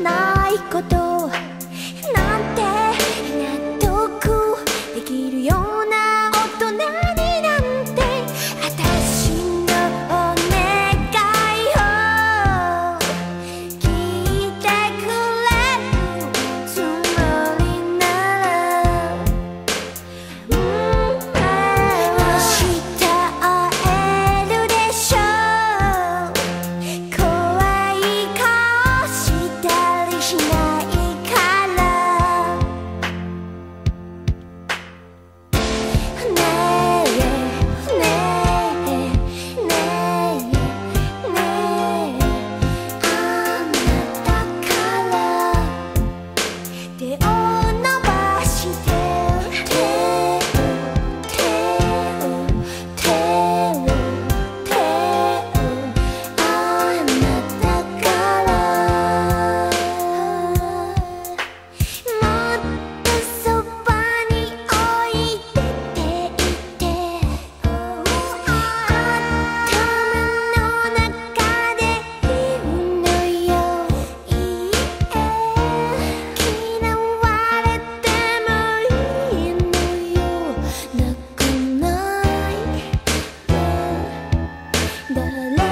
ないことなんて納得できるような大人になんて私のお願いを聞いてくれるつもりなら明日会えるでしょう怖い顔したりしないからねえねえねえねえあなたから手を伸ばして手をあなたからもっとそばに置いてていて頭の中で言うのよいいえ嫌われてもいいのよ泣かない誰